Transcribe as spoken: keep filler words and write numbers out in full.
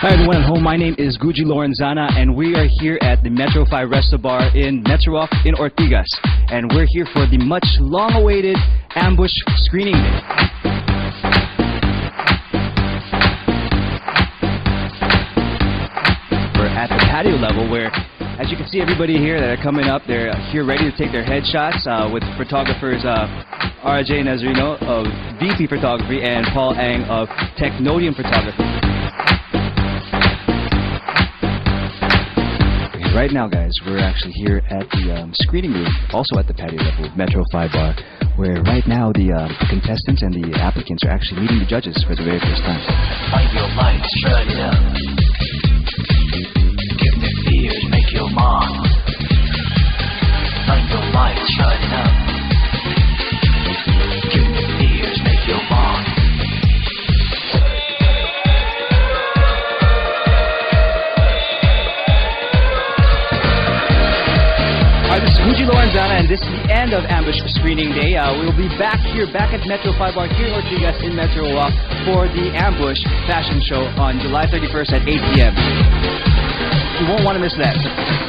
Hi everyone at home, my name is Guji Lorenzana and we are here at the Metro five Resto Bar in Metro Walk in Ortigas. And we're here for the much long-awaited ambush screening day. We're at the patio level where, as you can see, everybody here that are coming up, they're here ready to take their headshots uh, with photographers uh, R J Nazarino of V P Photography and Paul Ang of Technodium Photography. Right now, guys, we're actually here at the um, screening room, also at the patio level of Metro five Bar, where right now the, uh, the contestants and the applicants are actually meeting the judges for the very first time. Find your lights, shut it up. Give the fears, make your mark. Find your lights, shut it up. Give the fears, make your mark. Hi, this is Guji Lorenzana, and this is the end of Ambush Screening Day. Uh, we will be back here, back at Metro five Bar here in Ortigas in Metro Walk for the Ambush Fashion Show on July thirty-first at eight p m You won't want to miss that.